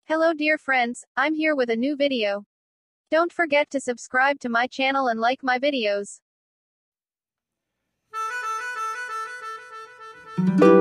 Hello dear friends, I'm here with a new video. Don't forget to subscribe to my channel and like my videos.